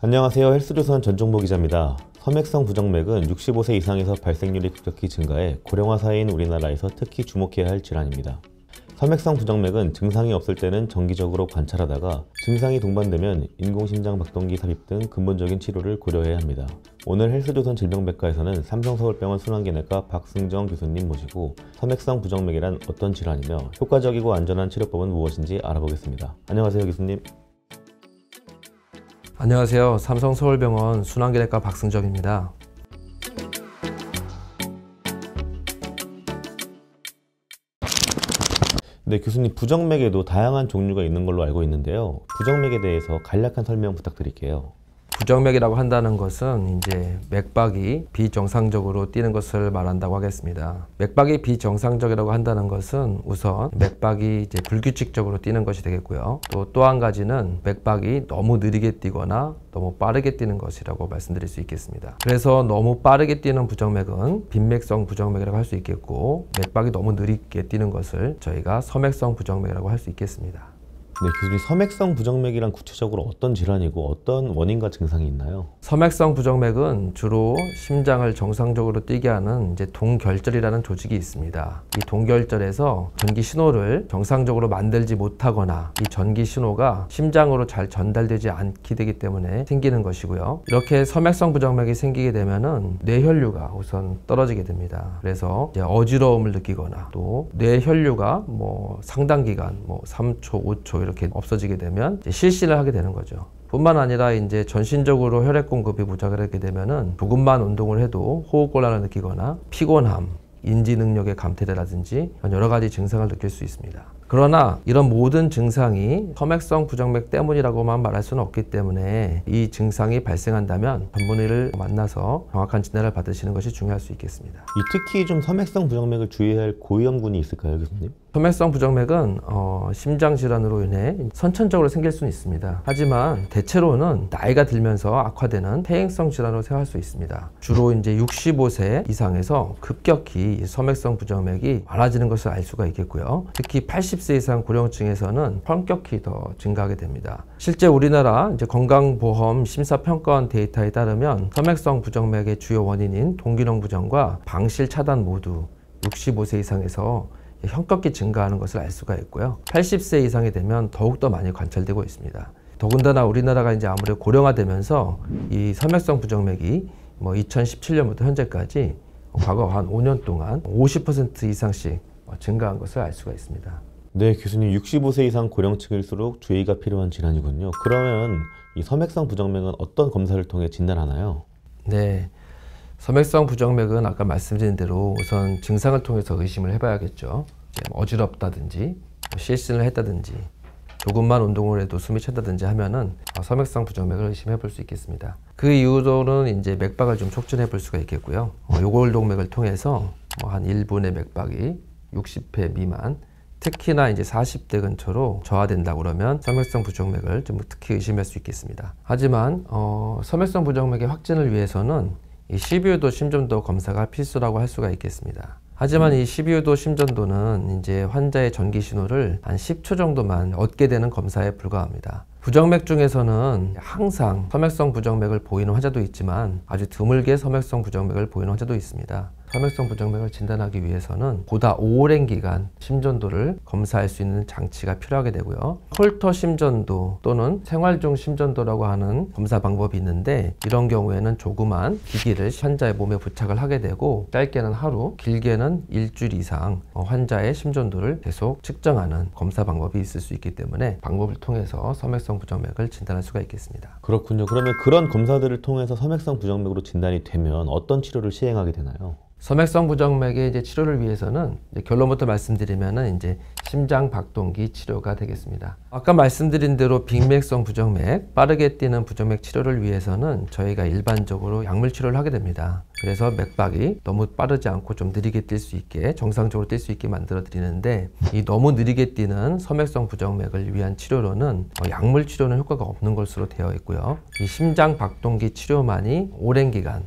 안녕하세요. 헬스조선 전종보 기자입니다. 섬액성 부정맥은 65세 이상에서 발생률이 급격히 증가해 고령화 사회인 우리나라에서 특히 주목해야 할 질환입니다. 섬액성 부정맥은 증상이 없을 때는 정기적으로 관찰하다가 증상이 동반되면 인공심장 박동기 삽입 등 근본적인 치료를 고려해야 합니다. 오늘 헬스조선 질병백과에서는 삼성서울병원 순환기내과 박승정 교수님 모시고 섬액성 부정맥이란 어떤 질환이며 효과적이고 안전한 치료법은 무엇인지 알아보겠습니다. 안녕하세요, 교수님. 안녕하세요. 삼성서울병원 순환기내과 박승정입니다. 네, 교수님, 부정맥에도 다양한 종류가 있는 걸로 알고 있는데요. 부정맥에 대해서 간략한 설명 부탁드릴게요. 부정맥이라고 한다는 것은 이제 맥박이 비정상적으로 뛰는 것을 말한다고 하겠습니다. 맥박이 비정상적이라고 한다는 것은 우선 맥박이 이제 불규칙적으로 뛰는 것이 되겠고요. 또 한 가지는 맥박이 너무 느리게 뛰거나 너무 빠르게 뛰는 것이라고 말씀드릴 수 있겠습니다. 그래서 너무 빠르게 뛰는 부정맥은 빈맥성 부정맥이라고 할 수 있겠고, 맥박이 너무 느리게 뛰는 것을 저희가 섬액성 부정맥이라고 할 수 있겠습니다. 네, 교수님, 섬액성 부정맥이란 구체적으로 어떤 질환이고 어떤 원인과 증상이 있나요? 섬액성 부정맥은 주로 심장을 정상적으로 뛰게 하는 이제 동결절이라는 조직이 있습니다. 이 동결절에서 전기 신호를 정상적으로 만들지 못하거나 이 전기 신호가 심장으로 잘 전달되지 않게 되기 때문에 생기는 것이고요. 이렇게 섬액성 부정맥이 생기게 되면은 뇌혈류가 우선 떨어지게 됩니다. 그래서 이제 어지러움을 느끼거나 또 뇌혈류가 상당 기간 3초, 5초 이렇게 없어지게 되면 이제 실신을 하게 되는 거죠. 뿐만 아니라 이제 전신적으로 혈액 공급이 부족하게 되면은 조금만 운동을 해도 호흡곤란을 느끼거나 피곤함, 인지 능력의 감퇴라든지 여러 가지 증상을 느낄 수 있습니다. 그러나 이런 모든 증상이 섬액성 부정맥 때문이라고만 말할 수는 없기 때문에 이 증상이 발생한다면 전문의를 만나서 정확한 진단을 받으시는 것이 중요할 수 있겠습니다. 특히 좀 섬액성 부정맥을 주의해야 할 고위험군이 있을까요, 교수님? 섬액성 부정맥은 심장 질환으로 인해 선천적으로 생길 수는 있습니다. 하지만 대체로는 나이가 들면서 악화되는 퇴행성 질환으로 생각할 수 있습니다. 주로 이제 65세 이상에서 급격히 섬액성 부정맥이 많아지는 것을 알 수가 있겠고요. 특히 80세 이상 고령층에서는 현격히 더 증가하게 됩니다. 실제 우리나라 이제 건강보험 심사평가원 데이터에 따르면 섬액성 부정맥의 주요 원인인 동기능 부정과 방실 차단 모두 65세 이상에서 현격히 증가하는 것을 알 수가 있고요. 80세 이상이 되면 더욱더 많이 관찰되고 있습니다. 더군다나 우리나라가 이제 아무래도 고령화되면서 이 섬액성 부정맥이 2017년부터 현재까지 과거 한 5년 동안 50% 이상씩 증가한 것을 알 수가 있습니다. 네, 교수님, 65세 이상 고령층일수록 주의가 필요한 질환이군요. 그러면 이 섬액성 부정맥은 어떤 검사를 통해 진단하나요? 네. 섬액성 부정맥은 아까 말씀드린 대로 우선 증상을 통해서 의심을 해봐야겠죠. 어지럽다든지 실신을 했다든지 조금만 운동을 해도 숨이 찬다든지 하면은 섬액성 부정맥을 의심해 볼 수 있겠습니다. 그 이후로는 이제 맥박을 좀 촉진해 볼 수가 있겠고요. 요골동맥을 통해서 한 1분의 맥박이 60회 미만, 특히나 이제 40대 근처로 저하된다 그러면 섬액성 부정맥을 좀 특히 의심할 수 있겠습니다. 하지만 섬액성 부정맥의 확진을 위해서는 이 12호도 심전도 검사가 필수라고 할 수가 있겠습니다. 하지만 이 12호도 심전도는 이제 환자의 전기 신호를 한 10초 정도만 얻게 되는 검사에 불과합니다. 부정맥 중에서는 항상 섬액성 부정맥을 보이는 환자도 있지만 아주 드물게 섬액성 부정맥을 보이는 환자도 있습니다. 섬액성 부정맥을 진단하기 위해서는 보다 오랜 기간 심전도를 검사할 수 있는 장치가 필요하게 되고요. 홀터 심전도 또는 생활 중 심전도라고 하는 검사 방법이 있는데, 이런 경우에는 조그만 기기를 환자의 몸에 부착을 하게 되고 짧게는 하루, 길게는 일주일 이상 환자의 심전도를 계속 측정하는 검사 방법이 있을 수 있기 때문에 방법을 통해서 섬액성 부정맥을 진단할 수가 있겠습니다. 그렇군요. 그러면 그런 검사들을 통해서 섬액성 부정맥으로 진단이 되면 어떤 치료를 시행하게 되나요? 섬액성 부정맥의 이제 치료를 위해서는 이제 결론부터 말씀드리면은 이제 심장 박동기 치료가 되겠습니다. 아까 말씀드린 대로 빈맥성 부정맥, 빠르게 뛰는 부정맥 치료를 위해서는 저희가 일반적으로 약물 치료를 하게 됩니다. 그래서 맥박이 너무 빠르지 않고 좀 느리게 뛸 수 있게, 정상적으로 뛸 수 있게 만들어 드리는데, 이 너무 느리게 뛰는 섬액성 부정맥을 위한 치료로는 약물 치료는 효과가 없는 것으로 되어 있고요. 이 심장 박동기 치료만이 오랜 기간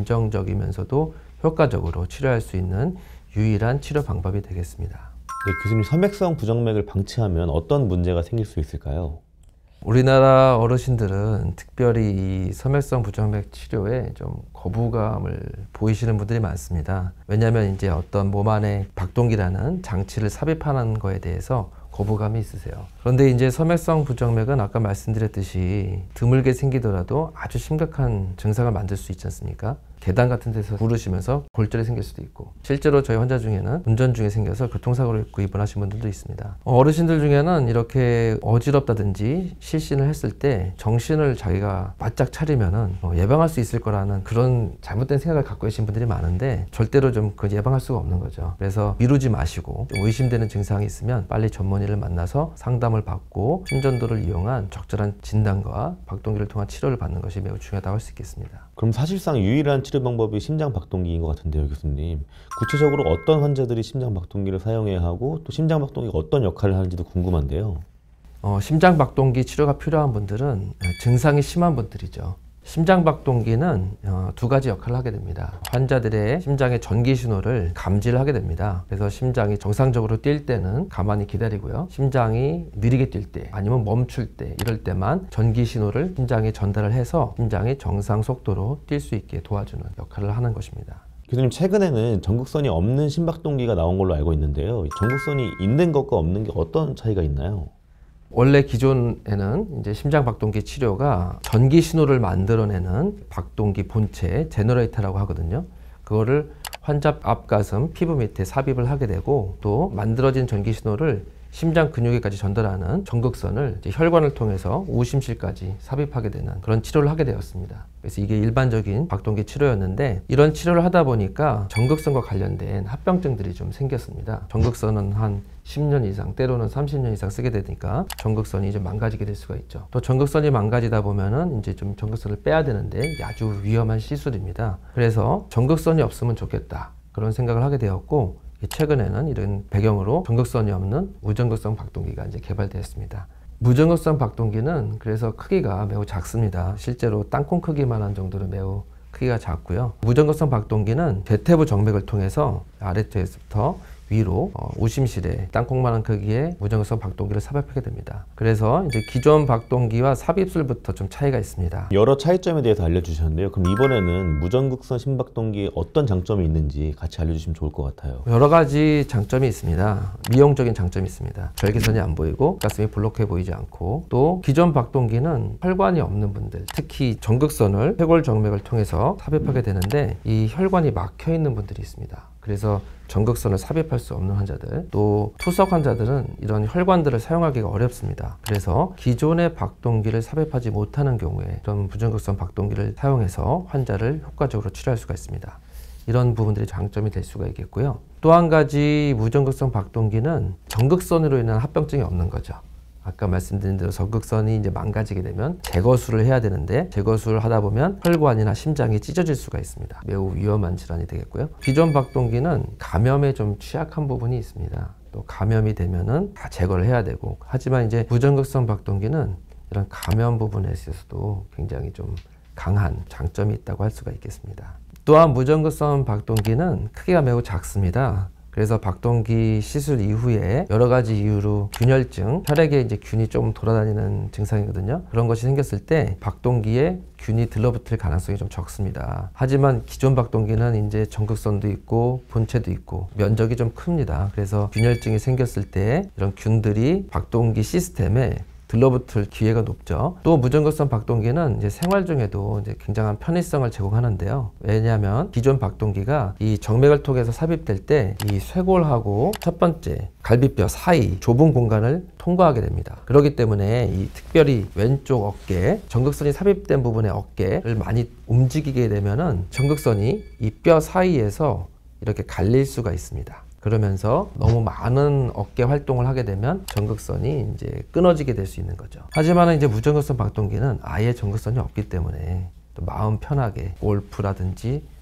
안정적이면서도 효과적으로 치료할 수 있는 유일한 치료 방법이 되겠습니다. 네, 교수님, 섬액성 부정맥을 방치하면 어떤 문제가 생길 수 있을까요? 우리나라 어르신들은 특별히 이 섬액성 부정맥 치료에 좀 거부감을 보이시는 분들이 많습니다. 왜냐하면 이제 어떤 몸 안에 박동기라는 장치를 삽입하는 거에 대해서 거부감이 있으세요. 그런데 이제 섬액성 부정맥은 아까 말씀드렸듯이 드물게 생기더라도 아주 심각한 증상을 만들 수 있지 않습니까? 계단 같은 데서 구르시면서 골절이 생길 수도 있고, 실제로 저희 환자 중에는 운전 중에 생겨서 교통사고로 입고 입원하신 분들도 있습니다. 어르신들 중에는 이렇게 어지럽다든지 실신을 했을 때 정신을 자기가 바짝 차리면은 예방할 수 있을 거라는 그런 잘못된 생각을 갖고 계신 분들이 많은데 절대로 좀 그 예방할 수가 없는 거죠. 그래서 미루지 마시고 좀 의심되는 증상이 있으면 빨리 전문의를 만나서 상담을 받고 심전도를 이용한 적절한 진단과 박동기를 통한 치료를 받는 것이 매우 중요하다고 할 수 있겠습니다. 그럼 사실상 유일한 치료 방법이 심장 박동기인 것 같은데요, 교수님. 구체적으로 어떤 환자들이 심장 박동기를 사용해야 하고 또 심장 박동기가 어떤 역할을 하는지도 궁금한데요. 심장 박동기 치료가 필요한 분들은 증상이 심한 분들이죠. 심장 박동기는 두 가지 역할을 하게 됩니다. 환자들의 심장의 전기 신호를 감지를 하게 됩니다. 그래서 심장이 정상적으로 뛸 때는 가만히 기다리고요. 심장이 느리게 뛸 때 아니면 멈출 때, 이럴 때만 전기 신호를 심장에 전달을 해서 심장이 정상 속도로 뛸 수 있게 도와주는 역할을 하는 것입니다. 교수님, 최근에는 전극선이 없는 심박동기가 나온 걸로 알고 있는데요. 전극선이 있는 것과 없는 게 어떤 차이가 있나요? 원래 기존에는 이제 심장 박동기 치료가 전기 신호를 만들어내는 박동기 본체 제너레이터라고 하거든요. 그거를 환자 앞가슴 피부 밑에 삽입을 하게 되고, 또 만들어진 전기 신호를 심장 근육에까지 전달하는 전극선을 이제 혈관을 통해서 우심실까지 삽입하게 되는 그런 치료를 하게 되었습니다. 그래서 이게 일반적인 박동기 치료였는데, 이런 치료를 하다 보니까 전극선과 관련된 합병증들이 좀 생겼습니다. 전극선은 한 10년 이상, 때로는 30년 이상 쓰게 되니까 전극선이 좀 망가지게 될 수가 있죠. 또 전극선이 망가지다 보면은 이제 좀 전극선을 빼야 되는데 아주 위험한 시술입니다. 그래서 전극선이 없으면 좋겠다, 그런 생각을 하게 되었고, 최근에는 이런 배경으로 전극선이 없는 무전극성 박동기가 이제 개발되었습니다. 무전극성 박동기는 그래서 크기가 매우 작습니다. 실제로 땅콩 크기만한 정도로 매우 크기가 작고요. 무전극성 박동기는 대퇴부 정맥을 통해서 아래쪽에서부터 위로 우심실에 땅콩만한 크기의 무전극성 박동기를 삽입하게 됩니다. 그래서 이제 기존 박동기와 삽입술부터 좀 차이가 있습니다. 여러 차이점에 대해서 알려주셨는데요. 그럼 이번에는 무전극선 심박동기에 어떤 장점이 있는지 같이 알려주시면 좋을 것 같아요. 여러 가지 장점이 있습니다. 미용적인 장점이 있습니다. 절개선이 안 보이고 가슴이 볼록해 보이지 않고, 또 기존 박동기는 혈관이 없는 분들, 특히 전극선을 쇄골 정맥을 통해서 삽입하게 되는데 이 혈관이 막혀 있는 분들이 있습니다. 그래서 전극선을 삽입할 수 없는 환자들, 또 투석 환자들은 이런 혈관들을 사용하기가 어렵습니다. 그래서 기존의 박동기를 삽입하지 못하는 경우에 이런 무전극선 박동기를 사용해서 환자를 효과적으로 치료할 수가 있습니다. 이런 부분들이 장점이 될 수가 있겠고요. 또 한 가지 무전극선 박동기는 전극선으로 인한 합병증이 없는 거죠. 아까 말씀드린 대로 전극선이 이제 망가지게 되면 재거수를 해야 되는데, 재거수를 하다 보면 혈관이나 심장이 찢어질 수가 있습니다. 매우 위험한 질환이 되겠고요. 기존 박동기는 감염에 좀 취약한 부분이 있습니다. 또 감염이 되면은 다 제거를 해야 되고, 하지만 이제 무전극선 박동기는 이런 감염 부분에 있어서도 굉장히 좀 강한 장점이 있다고 할 수가 있겠습니다. 또한 무전극선 박동기는 크기가 매우 작습니다. 그래서 박동기 시술 이후에 여러 가지 이유로 균열증, 혈액에 이제 균이 좀 돌아다니는 증상이거든요. 그런 것이 생겼을 때 박동기에 균이 들러붙을 가능성이 좀 적습니다. 하지만 기존 박동기는 이제 전극선도 있고 본체도 있고 면적이 좀 큽니다. 그래서 균열증이 생겼을 때 이런 균들이 박동기 시스템에 들러붙을 기회가 높죠. 또 무전극선 박동기는 이제 생활 중에도 이제 굉장한 편의성을 제공하는데요. 왜냐하면 기존 박동기가 이 정맥을 통해서 삽입될 때 이 쇄골하고 첫 번째 갈비뼈 사이 좁은 공간을 통과하게 됩니다. 그렇기 때문에 이 특별히 왼쪽 어깨, 전극선이 삽입된 부분의 어깨를 많이 움직이게 되면은 전극선이 이 뼈 사이에서 이렇게 갈릴 수가 있습니다. 그러면서 너무 많은 어깨 활동을 하게 되면 전극선이 이제 끊어지게 될 수 있는 거죠. 하지만 이제 무전극선 박동기는 아예 전극선이 없기 때문에 또 마음 편하게 골프라든지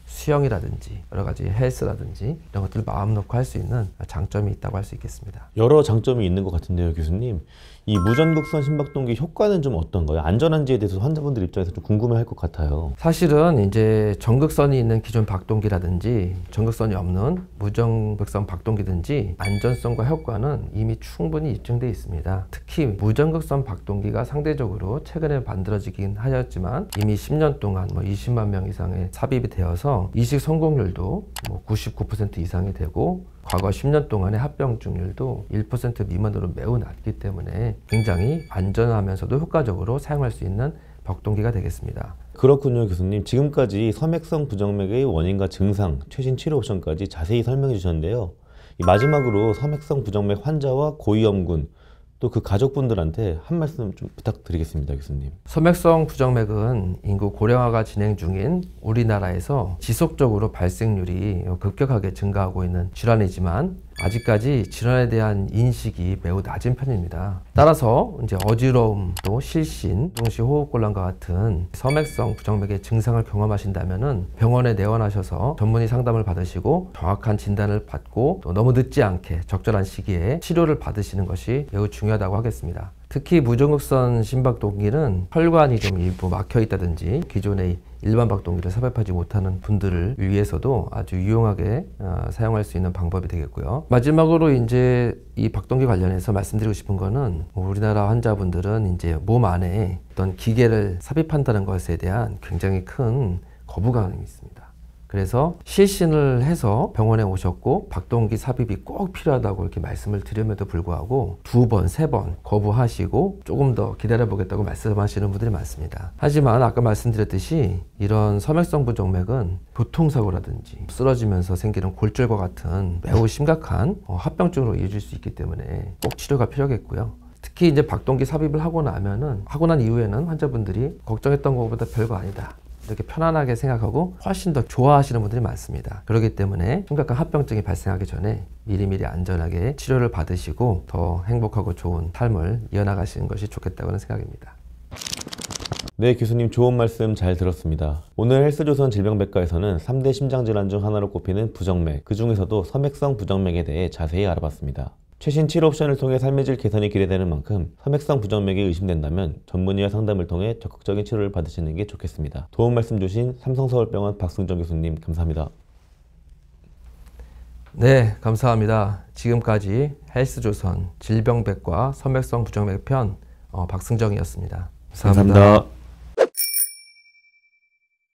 수영이라든지 여러 가지 헬스라든지 이런 것들을 마음 놓고 할 수 있는 장점이 있다고 할 수 있겠습니다. 여러 장점이 있는 것 같은데요, 교수님. 이 무전극선 심박동기 효과는 좀 어떤가요? 안전한지에 대해서 환자분들 입장에서 좀 궁금해할 것 같아요. 사실은 이제 전극선이 있는 기존 박동기라든지 전극선이 없는 무전극선 박동기든지 안전성과 효과는 이미 충분히 입증되어 있습니다. 특히 무전극선 박동기가 상대적으로 최근에 만들어지긴 하였지만 이미 10년 동안 20만 명 이상의 삽입이 되어서 이식 성공률도 99% 이상이 되고 과거 10년 동안의 합병증률도 1% 미만으로 매우 낮기 때문에 굉장히 안전하면서도 효과적으로 사용할 수 있는 박동기가 되겠습니다. 그렇군요, 교수님. 지금까지 섬액성 부정맥의 원인과 증상, 최신 치료 옵션까지 자세히 설명해 주셨는데요. 마지막으로 섬액성 부정맥 환자와 고위험군 또 그 가족분들한테 한 말씀 좀 부탁드리겠습니다, 교수님. 섬액성 부정맥은 인구 고령화가 진행 중인 우리나라에서 지속적으로 발생률이 급격하게 증가하고 있는 질환이지만 아직까지 질환에 대한 인식이 매우 낮은 편입니다. 따라서 이제 어지러움, 또 실신, 동시 호흡곤란과 같은 섬액성 부정맥의 증상을 경험하신다면은 병원에 내원하셔서 전문의 상담을 받으시고 정확한 진단을 받고 또 너무 늦지 않게 적절한 시기에 치료를 받으시는 것이 매우 중요하다고 하겠습니다. 특히 무전극선 심박동기는 혈관이 좀 일부 막혀 있다든지 기존의 일반 박동기를 삽입하지 못하는 분들을 위해서도 아주 유용하게 사용할 수 있는 방법이 되겠고요. 마지막으로 이제 이 박동기 관련해서 말씀드리고 싶은 거는 우리나라 환자분들은 이제 몸 안에 어떤 기계를 삽입한다는 것에 대한 굉장히 큰 거부감이 있습니다. 그래서 실신을 해서 병원에 오셨고 박동기 삽입이 꼭 필요하다고 이렇게 말씀을 드림에도 불구하고 2번, 3번 거부하시고 조금 더 기다려보겠다고 말씀하시는 분들이 많습니다. 하지만 아까 말씀드렸듯이 이런 섬액성 부정맥은 교통사고라든지 쓰러지면서 생기는 골절과 같은 매우 심각한 합병증으로 이어질 수 있기 때문에 꼭 치료가 필요하겠고요. 특히 이제 박동기 삽입을 하고 난 이후에는 환자분들이 걱정했던 것보다 별거 아니다, 이렇게 편안하게 생각하고 훨씬 더 좋아하시는 분들이 많습니다. 그렇기 때문에 심각한 합병증이 발생하기 전에 미리미리 안전하게 치료를 받으시고 더 행복하고 좋은 삶을 이어나가시는 것이 좋겠다고는 생각입니다. 네, 교수님 좋은 말씀 잘 들었습니다. 오늘 헬스조선 질병백과에서는 3대 심장질환 중 하나로 꼽히는 부정맥, 그 중에서도 섬액성 부정맥에 대해 자세히 알아봤습니다. 최신 치료 옵션을 통해 삶의 질 개선이 기대되는 만큼 섬액성 부정맥이 의심된다면 전문의와 상담을 통해 적극적인 치료를 받으시는 게 좋겠습니다. 도움 말씀 주신 삼성서울병원 박승정 교수님 감사합니다. 네, 감사합니다. 지금까지 헬스조선 질병백과 섬액성 부정맥 편 박승정이었습니다. 감사합니다.